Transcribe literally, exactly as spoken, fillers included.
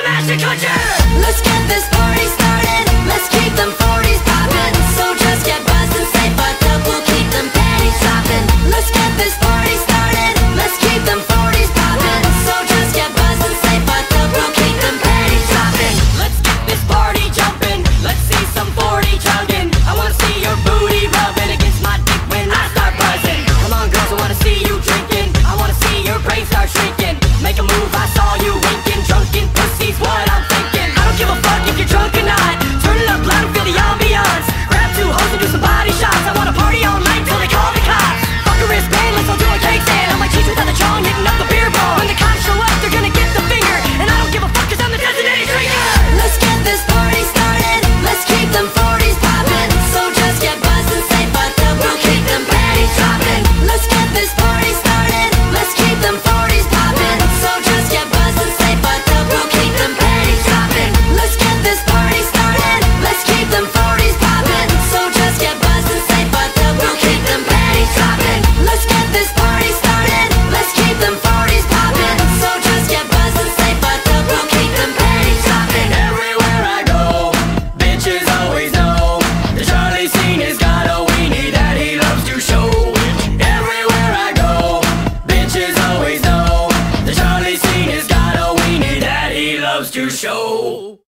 master culture. Let's get this party started. Let's keep them forties poppin'. So just get buzzed and stay fucked up. We'll keep them panties droppin'. Let's get this party started. Let's keep them forties poppin'. So just get buzzed and stay fucked up. We'll keep them panties droppin'. Let's get this party jumping. Let's see some forty chugging. I wanna see your booty rubbing against my dick when I start buzzing. Come on girls, I wanna see you drinking. I wanna see your brain start shrinking. Make a move, I saw you winking. Drunken pussy's what I'm thinking. I don't give a fuck if you're drunk or not. Turn it up loud and feel the ambiance. Grab two hoes and do some body shots. I wanna party all night till they call the cops. Fuck a wristband, let's all do a cake stand. On my cheeks without the chong, hitting up the beer bong. When the cops show up, they're gonna get the finger. And I don't give a fuck cause I'm the designated drinker. Let's get this party started. Let's keep them forties poppin'. So just get buzzed and stay fucked up. We'll keep them panties droppin'. Let's get this party started. Let's keep them forties poppin'. So just get buzzed and stay fucked up. We'll keep them panties droppin'. Let's get this party started. Let's keep them forties poppin'. So just get buzzed and stay fucked up. We'll keep them panties droppin'. Let's get this party started. Let's keep them forties poppin'. So just get buzzed and stay fucked up. We'll keep them panties droppin'. Everywhere I go, bitches always know the Charlie scene has got a weenie that he loves to show. Everywhere I go, bitches always know the Charlie scene has got a weenie that he loves to show.